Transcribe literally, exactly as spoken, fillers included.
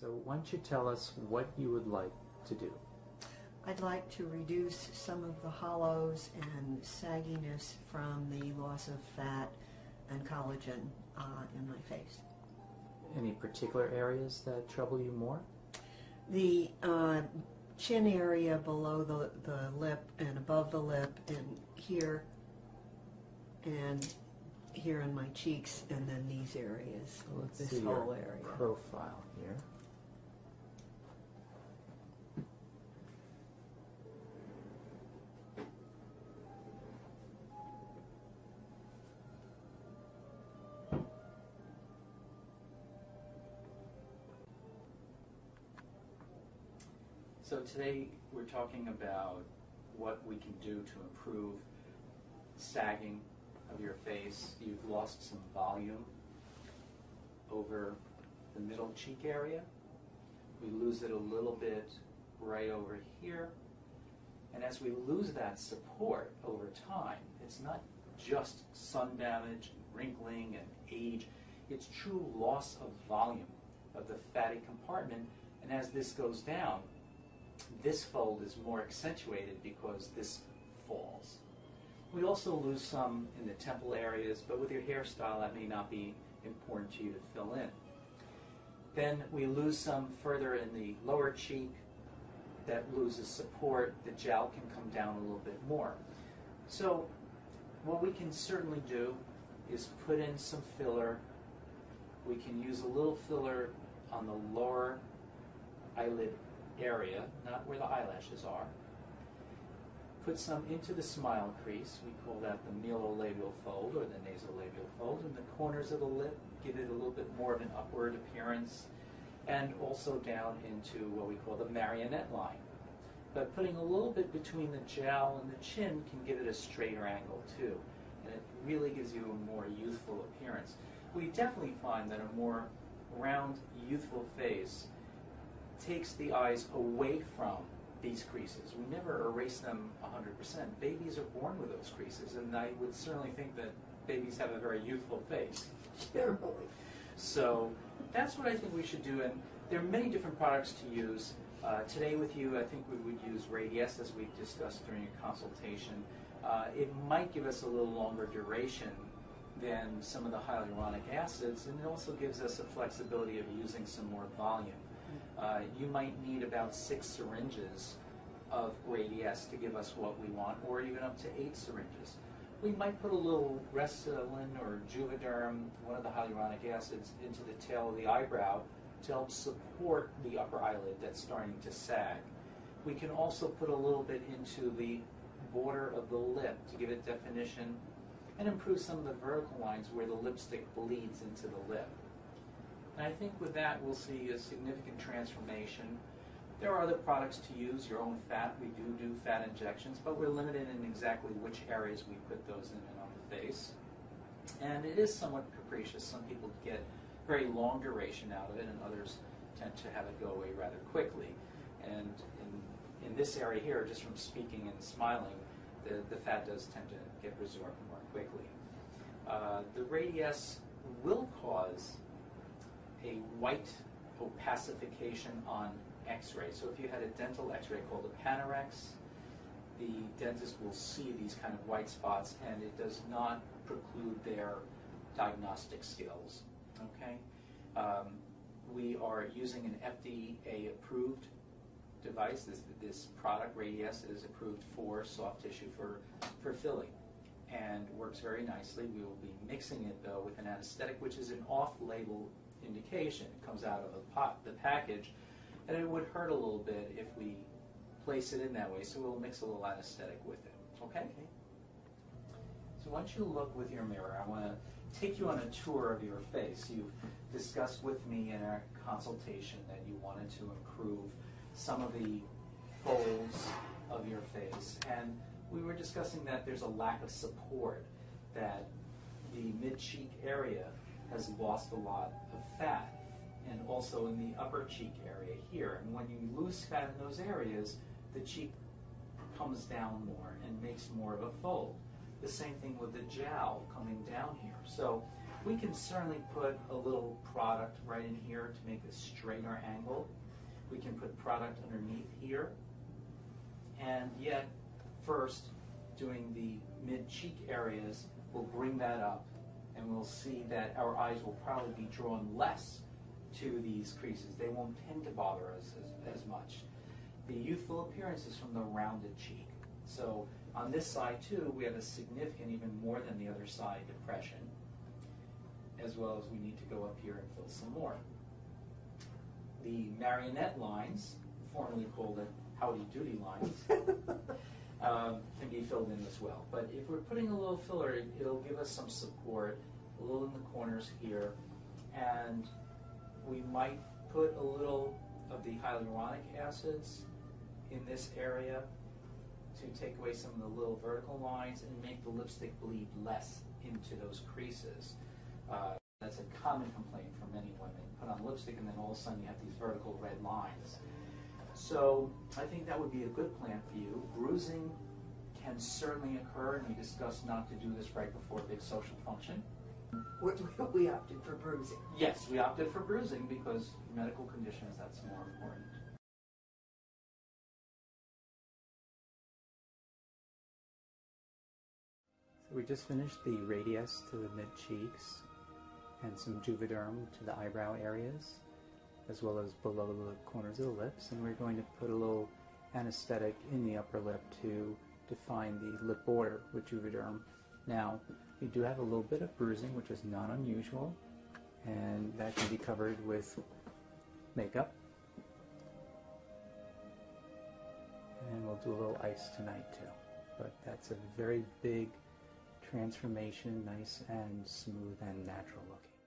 So why don't you tell us what you would like to do? I'd like to reduce some of the hollows and sagginess from the loss of fat and collagen uh, in my face. Any particular areas that trouble you more? The uh, chin area below the, the lip and above the lip and here and here in my cheeks and then these areas, So let's this see whole your area. profile here. So today we're talking about what we can do to improve sagging of your face. You've lost some volume over the middle cheek area. We lose it a little bit right over here. And as we lose that support over time, it's not just sun damage and wrinkling and age, it's true loss of volume of the fatty compartment. And as this goes down, this fold is more accentuated because this falls. We also lose some in the temple areas, but with your hairstyle that may not be important to you to fill in. Then we lose some further in the lower cheek that loses support. The jowl can come down a little bit more. So what we can certainly do is put in some filler. We can use a little filler on the lower eyelid area, not where the eyelashes are. Put some into the smile crease. We call that the melolabial fold or the nasolabial fold. In the corners of the lip, give it a little bit more of an upward appearance, and also down into what we call the marionette line. But putting a little bit between the jowl and the chin can give it a straighter angle too, and it really gives you a more youthful appearance. We definitely find that a more round, youthful face takes the eyes away from these creases. We never erase them one hundred percent. Babies are born with those creases, and I would certainly think that babies have a very youthful face. Generally. So that's what I think we should do, and there are many different products to use. Uh, today with you, I think we would use Radiesse, as we discussed during a consultation. Uh, it might give us a little longer duration than some of the hyaluronic acids, and it also gives us a flexibility of using some more volume. Uh, you might need about six syringes of Radiesse to give us what we want, or even up to eight syringes. We might put a little Restylane or Juvederm, one of the hyaluronic acids, into the tail of the eyebrow to help support the upper eyelid that's starting to sag. We can also put a little bit into the border of the lip to give it definition and improve some of the vertical lines where the lipstick bleeds into the lip. And I think with that we'll see a significant transformation. There are other products to use, your own fat. We do do fat injections, but we're limited in exactly which areas we put those in and on the face. And it is somewhat capricious. Some people get very long duration out of it, and others tend to have it go away rather quickly. And in, in this area here, just from speaking and smiling, the, the fat does tend to get resorbed more quickly. Uh, the Radiesse will cause a white opacification on X-ray. So if you had a dental X-ray called a Panorex, the dentist will see these kind of white spots, and it does not preclude their diagnostic skills. Okay, um, we are using an F D A-approved device. This, this product, Radiesse, is approved for soft tissue for for filling, and works very nicely. We will be mixing it though with an anesthetic, which is an off-label indication. It comes out of the pot, the package, and it would hurt a little bit if we place it in that way. So we'll mix a little anesthetic with it. Okay. okay. So once you look with your mirror, I want to take you on a tour of your face. You've discussed with me in our consultation that you wanted to improve some of the folds of your face, and we were discussing that there's a lack of support, that the mid-cheek area has lost a lot of fat, and also in the upper cheek area here. And when you lose fat in those areas, the cheek comes down more and makes more of a fold. The same thing with the jowl coming down here. So We can certainly put a little product right in here to make a straighter angle. We can put product underneath here. And yet, first, doing the mid-cheek areas, we'll bring that up, and we'll see that our eyes will probably be drawn less to these creases. They won't tend to bother us as, as much. The youthful appearance is from the rounded cheek. So on this side, too, we have a significant, even more than the other side, depression, as well as we need to go up here and fill some more. The marionette lines, formerly called the Howdy Doody lines, um, can be filled in as well. But if we're putting a little filler, it, it'll give us some support, a little in the corners here, and we might put a little of the hyaluronic acids in this area to take away some of the little vertical lines and make the lipstick bleed less into those creases. Uh, that's a common complaint from many women. Put on lipstick and then all of a sudden you have these vertical red lines. So I think that would be a good plan for you. Bruising can certainly occur, and we discussed not to do this right before a big social function. We, we opted for bruising. Yes, we opted for bruising because medical conditions, that's more important. So we just finished the radius to the mid-cheeks and some Juvederm to the eyebrow areas, as well as below the corners of the lips, and we're going to put a little anesthetic in the upper lip to define the lip border with Juvederm. Now, we do have a little bit of bruising, which is not unusual, and that can be covered with makeup. And we'll do a little ice tonight too. But that's a very big transformation, nice and smooth and natural looking.